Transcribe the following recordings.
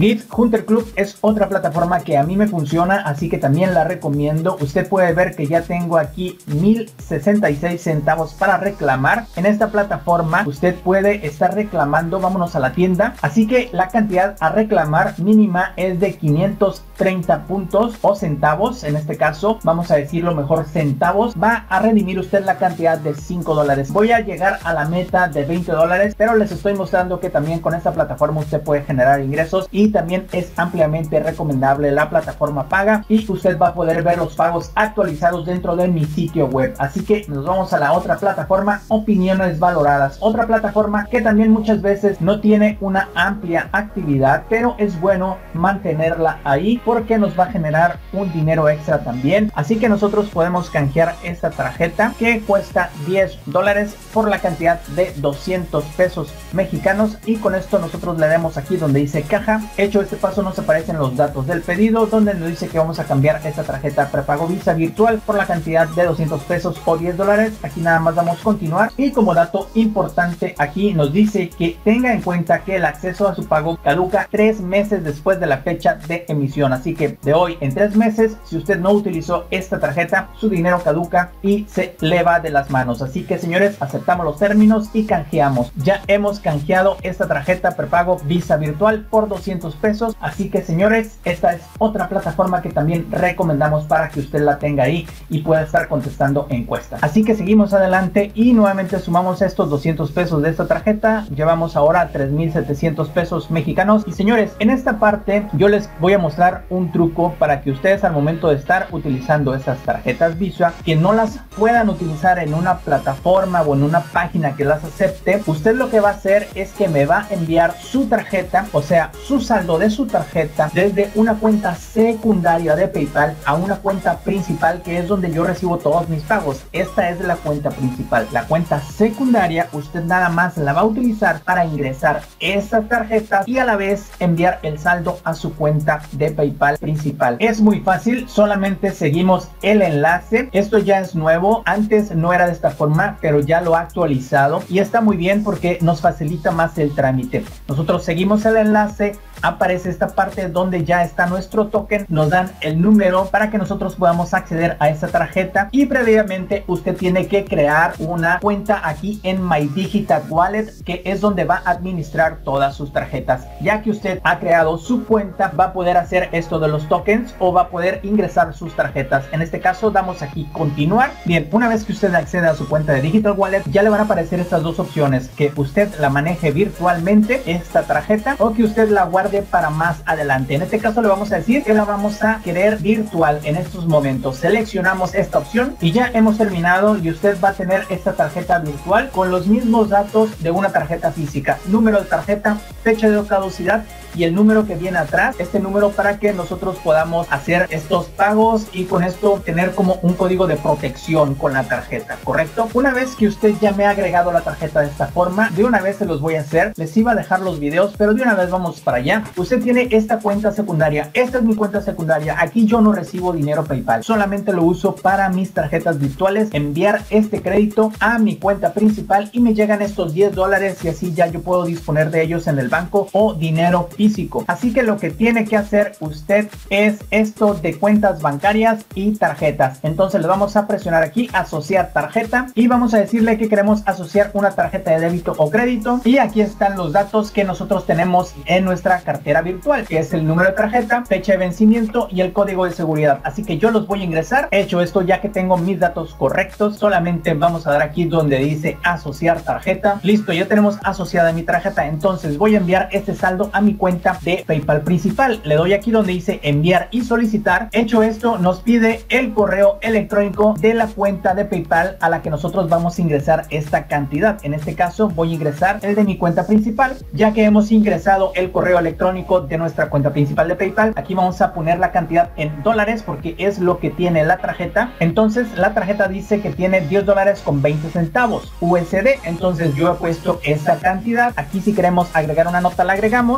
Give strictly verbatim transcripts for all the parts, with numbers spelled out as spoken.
Gift Hunter Club es otra plataforma que a mí me funciona, así que también la recomiendo. Usted puede ver que ya tengo aquí mil sesenta y seis centavos para reclamar. En esta plataforma usted puede estar reclamando, vámonos a la tienda, así que la cantidad a reclamar mínima es de quinientos treinta puntos o centavos. En este caso vamos a decirlo mejor centavos. Va a redimir usted la cantidad de cinco dólares. Voy a llegar a la meta de veinte dólares, pero les estoy mostrando que también con esta plataforma usted puede generar ingresos y también es ampliamente recomendable la plataforma paga y usted va a poder ver los pagos actualizados dentro de mi sitio web. Así que nos vamos a la otra plataforma, Opiniones Valoradas, otra plataforma que también muchas veces no tiene una amplia actividad, pero es bueno mantenerla ahí porque nos va a generar un dinero extra también. Así que nosotros podemos canjear esta tarjeta que cuesta diez dólares por la cantidad de doscientos pesos mexicanos, y con esto nosotros le damos aquí donde dice caja. Hecho este paso nos aparecen los datos del pedido donde nos dice que vamos a cambiar esta tarjeta prepago Visa virtual por la cantidad de doscientos pesos o diez dólares. Aquí nada más damos continuar y como dato importante aquí nos dice que tenga en cuenta que el acceso a su pago caduca tres meses después de la fecha de emisión. Así que de hoy en tres meses, si usted no utilizó esta tarjeta, su dinero caduca y se le va de las manos. Así que señores, aceptamos los términos y canjeamos. Ya hemos canjeado esta tarjeta prepago Visa virtual por doscientos pesos. Así que señores, esta es otra plataforma que también recomendamos para que usted la tenga ahí y pueda estar contestando encuestas. Así que seguimos adelante y nuevamente sumamos estos doscientos pesos de esta tarjeta. Llevamos ahora tres mil setecientos pesos mexicanos. Y señores, en esta parte yo les voy a mostrar un truco para que ustedes al momento de estar utilizando esas tarjetas Visa, que no las puedan utilizar en una plataforma o en una página que las acepte, usted lo que va a hacer es que me va a enviar su tarjeta, o sea su saldo de su tarjeta, desde una cuenta secundaria de PayPal a una cuenta principal, que es donde yo recibo todos mis pagos. Esta es la cuenta principal. La cuenta secundaria usted nada más la va a utilizar para ingresar esas tarjetas y a la vez enviar el saldo a su cuenta de PayPal principal. Es muy fácil, solamente seguimos el enlace. Esto ya es nuevo, antes no era de esta forma, pero ya lo ha actualizado y está muy bien porque nos facilita más el trámite. Nosotros seguimos el enlace, aparece esta parte donde ya está nuestro token, nos dan el número para que nosotros podamos acceder a esa tarjeta y previamente usted tiene que crear una cuenta aquí en My Digital Wallet, que es donde va a administrar todas sus tarjetas. Ya que usted ha creado su cuenta, va a poder hacer esto de los tokens o va a poder ingresar sus tarjetas. En este caso damos aquí continuar. Bien, una vez que usted accede a su cuenta de Digital Wallet, ya le van a aparecer estas dos opciones: que usted la maneje virtualmente esta tarjeta o que usted la guarde para más adelante. En este caso le vamos a decir que la vamos a querer virtual en estos momentos. Seleccionamos esta opción y ya hemos terminado y usted va a tener esta tarjeta virtual con los mismos datos de una tarjeta física: número de tarjeta, fecha de caducidad y el número que viene atrás, este número para que nosotros podamos hacer estos pagos y con esto tener como un código de protección con la tarjeta, ¿correcto? Una vez que usted ya me ha agregado la tarjeta de esta forma, de una vez se los voy a hacer. Les iba a dejar los videos, pero de una vez vamos para allá. Usted tiene esta cuenta secundaria. Esta es mi cuenta secundaria. Aquí yo no recibo dinero PayPal, solamente lo uso para mis tarjetas virtuales, enviar este crédito a mi cuenta principal y me llegan estos diez dólares y así ya yo puedo disponer de ellos en el banco o dinero físico. Así que lo que tiene que hacer usted es esto de cuentas bancarias y tarjetas. Entonces le vamos a presionar aquí asociar tarjeta y vamos a decirle que queremos asociar una tarjeta de débito o crédito, y aquí están los datos que nosotros tenemos en nuestra cartera virtual, que es el número de tarjeta, fecha de vencimiento y el código de seguridad. Así que yo los voy a ingresar. Hecho esto, ya que tengo mis datos correctos, solamente vamos a dar aquí donde dice asociar tarjeta. Listo, ya tenemos asociada mi tarjeta. Entonces voy a enviar este saldo a mi cuenta de PayPal principal. Le doy aquí donde dice enviar y solicitar. Hecho esto, nos pide el correo electrónico de la cuenta de PayPal a la que nosotros vamos a ingresar esta cantidad. En este caso voy a ingresar el de mi cuenta principal, ya que hemos ingresado el correo electrónico de nuestra cuenta principal de PayPal. Aquí vamos a poner la cantidad en dólares porque es lo que tiene la tarjeta. Entonces la tarjeta dice que tiene diez dólares con veinte centavos U S D. Entonces yo he puesto esa cantidad. Aquí si queremos agregar una nota la agregamos. Bueno, esto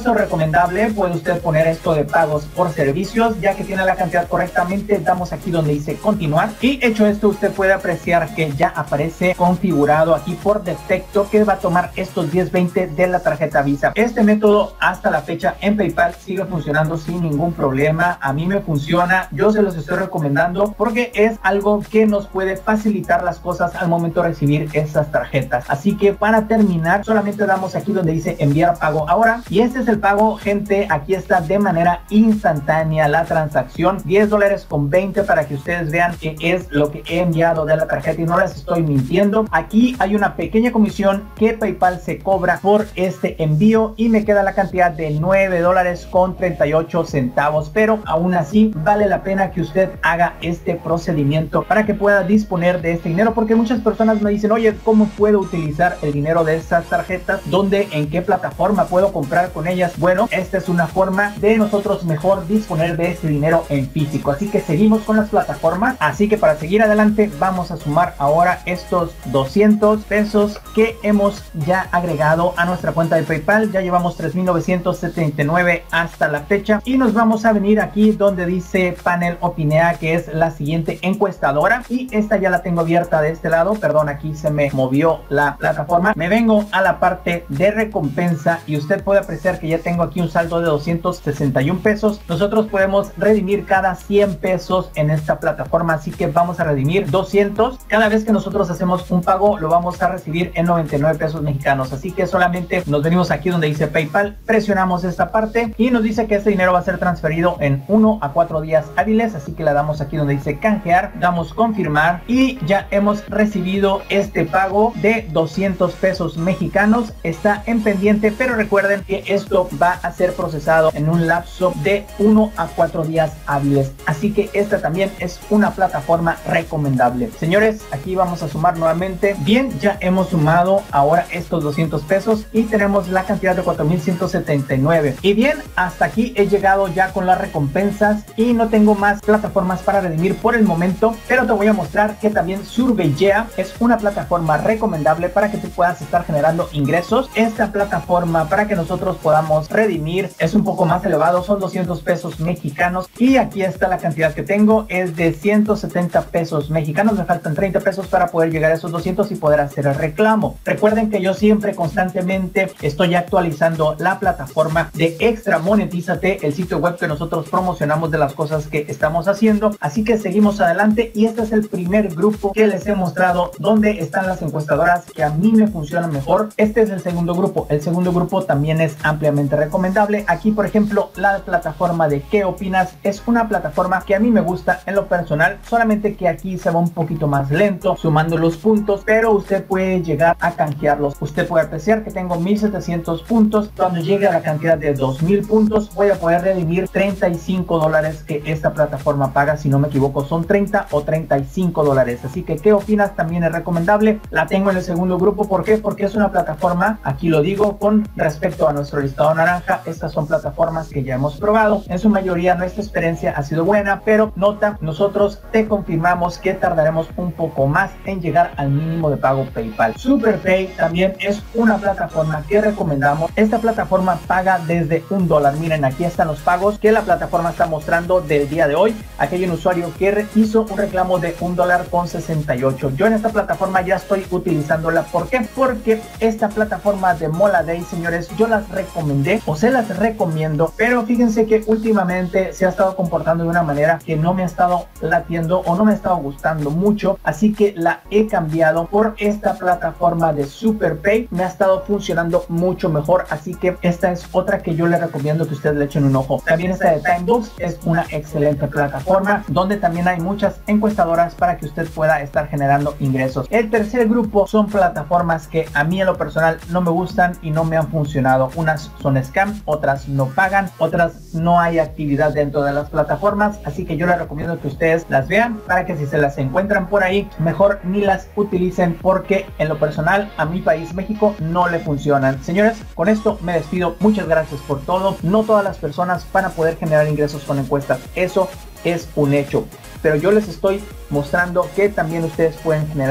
uso recomendable. Puede usted poner esto de pagos por servicios, ya que tiene la cantidad correctamente. Damos aquí donde dice continuar, y hecho esto usted puede apreciar que ya aparece configurado aquí por defecto que va a tomar estos diez veinte de la tarjeta Visa. Este método hasta la fecha en PayPal sigue funcionando sin ningún problema. A mí me funciona, yo se los estoy recomendando porque es algo que nos puede facilitar las cosas al momento de recibir esas tarjetas. Así que para terminar solamente damos aquí donde dice enviar pago ahora, y este es el pago, gente. Aquí está de manera instantánea la transacción, diez dólares con veinte, para que ustedes vean que es lo que he enviado de la tarjeta y no les estoy mintiendo. Aquí hay una pequeña comisión que PayPal se cobra por este envío y me queda la cantidad de nueve dólares con treinta y ocho centavos, pero aún así vale la pena que usted haga este procedimiento para que pueda disponer de este dinero, porque muchas personas me dicen, oye, ¿cómo puedo utilizar el dinero de estas tarjetas? ¿Dónde, en qué plataforma puedo comprar con ellas? Bueno, esta es una forma de nosotros mejor disponer de este dinero en físico. Así que seguimos con las plataformas. Así que para seguir adelante vamos a sumar ahora estos doscientos pesos que hemos ya agregado a nuestra cuenta de PayPal. Ya llevamos tres mil novecientos setenta y nueve hasta la fecha, y nos vamos a venir aquí donde dice Panel Opinea, que es la siguiente encuestadora, y esta ya la tengo abierta de este lado. Perdón, aquí se me movió la plataforma. Me vengo a la parte de recompensa y usted puede apreciar que ya tengo aquí un saldo de doscientos sesenta y un pesos. Nosotros podemos redimir cada cien pesos en esta plataforma, así que vamos a redimir doscientos. Cada vez que nosotros hacemos un pago lo vamos a recibir en noventa y nueve pesos mexicanos, así que solamente nos venimos aquí donde dice PayPal, presionamos esta parte y nos dice que este dinero va a ser transferido en uno a cuatro días hábiles, así que le damos aquí donde dice canjear, damos confirmar y ya hemos recibido este pago de doscientos pesos mexicanos. Está en pendiente, pero recuerden que esto va a ser procesado en un lapso de uno a cuatro días hábiles, así que esta también es una plataforma recomendable. Señores, aquí vamos a sumar nuevamente. Bien, ya hemos sumado ahora estos doscientos pesos y tenemos la cantidad de cuatro mil ciento setenta y nueve. Y bien, hasta aquí he llegado ya con las recompensas y no tengo más plataformas para redimir por el momento, pero te voy a mostrar que también Surveyea es una plataforma recomendable para que tú puedas estar generando ingresos. Esta plataforma, para que nosotros podamos redimir, es un poco más elevado, son doscientos pesos mexicanos, y aquí está la cantidad que tengo, es de ciento setenta pesos mexicanos. Me faltan treinta pesos para poder llegar a esos doscientos y poder hacer el reclamo. Recuerden que yo siempre constantemente estoy actualizando la plataforma de Extra Monetízate, el sitio web que nosotros promocionamos de las cosas que estamos haciendo. Así que seguimos adelante, y este es el primer grupo que les he mostrado donde están las encuestadoras que a mí me funcionan mejor. Este es el segundo grupo. El segundo grupo también es ampliamente recomendable. Aquí, por ejemplo, la plataforma de ¿Qué opinas? Es una plataforma que a mí me gusta en lo personal, solamente que aquí se va un poquito más lento sumando los puntos, pero usted puede llegar a canjearlos. Usted puede apreciar que tengo mil setecientos puntos. Cuando llegue a la cantidad de dos mil puntos voy a poder redimir treinta y cinco dólares que esta plataforma paga, si no me equivoco son treinta o treinta y cinco dólares. Así que ¿Qué opinas? También es recomendable. La tengo en el segundo grupo. ¿Por qué? Porque es una plataforma, aquí lo digo, con respecto a nuestro listado naranja, estas son plataformas que ya hemos probado. En su mayoría nuestra experiencia ha sido buena, pero nota, nosotros te confirmamos que tardaremos un poco más en llegar al mínimo de pago PayPal. SuperPay también es una plataforma que recomendamos. Esta plataforma paga desde un dólar. Miren, aquí están los pagos que la plataforma está mostrando del día de hoy. Aquí hay un usuario que hizo un reclamo de un dólar con sesenta y ocho. Yo en esta plataforma ya estoy utilizándola. ¿Por qué? Porque esta plataforma de Moladay, señores, yo las recomendé o se las recomiendo, pero fíjense que últimamente se ha estado comportando de una manera que no me ha estado latiendo o no me ha estado gustando mucho, así que la he cambiado por esta plataforma de SuperPay. Me ha estado funcionando mucho mejor, así que esta es otra que yo le recomiendo que ustedes le echen un ojo. También esta de Timebooks es una excelente plataforma donde también hay muchas encuestadoras para que usted pueda estar generando ingresos. El tercer grupo son plataformas que a mí en lo personal no me gustan y no me han funcionado. Unas son scam, otras no pagan, otras no hay actividad dentro de las plataformas, así que yo les recomiendo que ustedes las vean para que si se las encuentran por ahí, mejor ni las utilicen, porque en lo personal a mi país, México, no le funcionan. Señores, con esto me despido. Muchas gracias por todo. No todas las personas van a poder generar ingresos con encuestas, eso es un hecho, pero yo les estoy mostrando que también ustedes pueden generar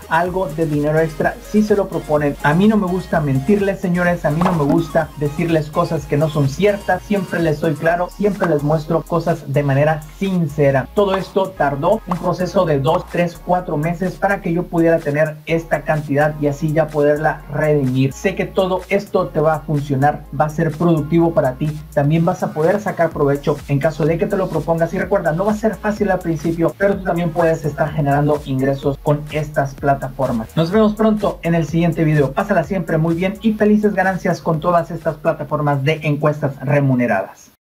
algo de dinero extra si se lo proponen. A mí no me gusta mentirles, señores, a mí no me gusta decirles cosas que no son ciertas, siempre les soy claro, siempre les muestro cosas de manera sincera. Todo esto tardó un proceso de dos, tres, cuatro meses para que yo pudiera tener esta cantidad y así ya poderla redimir. Sé que todo esto te va a funcionar, va a ser productivo para ti, también vas a poder sacar provecho en caso de que te lo propongas. Y recuerda, no va a ser fácil al principio, pero tú también puedes estar generando ingresos con estas plataformas. Nos vemos pronto en el siguiente video. Pásala siempre muy bien y felices ganancias con todas estas plataformas de encuestas remuneradas.